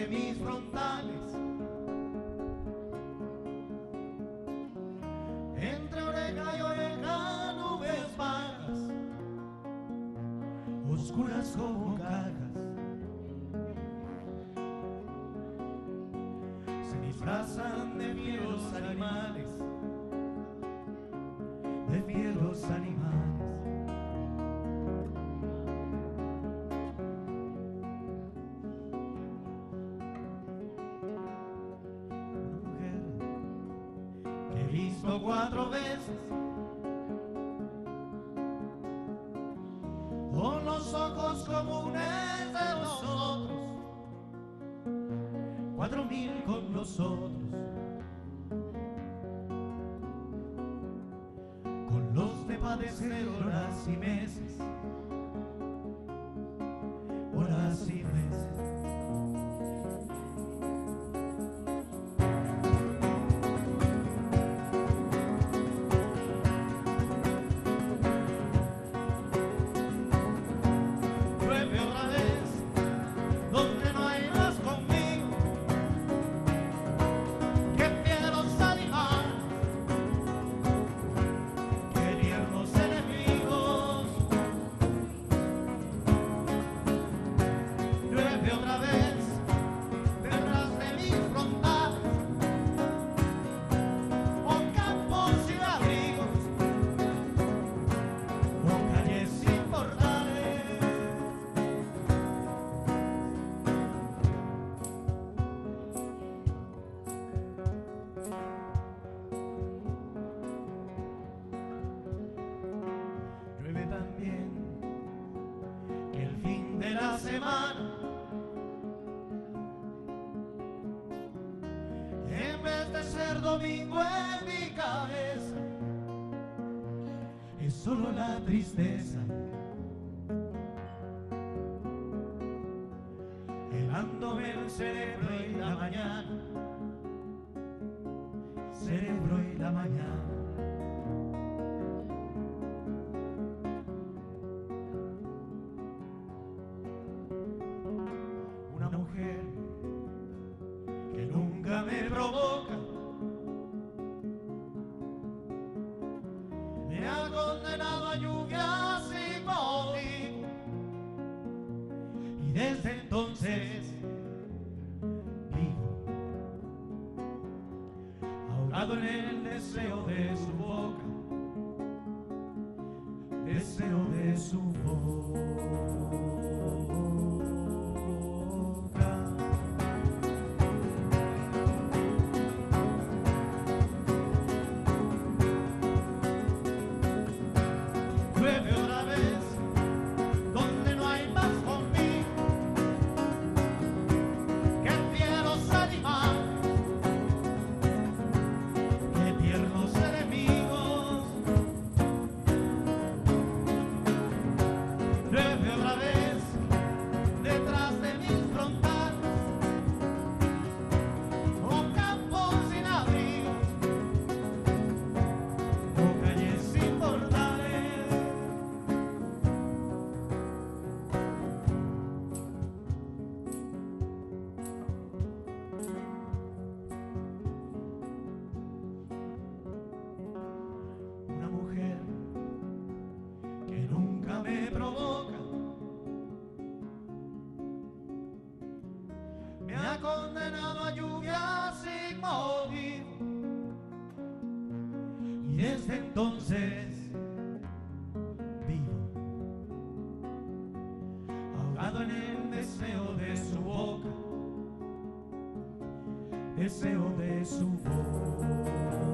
de mis frontales, entre oreja y oreja, nubes vagas, oscuras como cajas, se disfrazan de fieros animales, de fieros animales. He visto 4 veces con los ojos comunes de nosotros, 4000 con nosotros, con los de padecer horas y meses, horas y meses. La semana, en vez de ser domingo en mi cabeza, es solo la tristeza, helándome el cerebro y la mañana, cerebro y la mañana. Que nunca me provoca, me ha condenado a lluvias sin motivo, y desde entonces vivo ahogado en el deseo de su boca, deseo de su boca. Me provoca, me ha condenado a lluvia sin motivo, y desde entonces vivo ahogado en el deseo de su boca, deseo de su boca.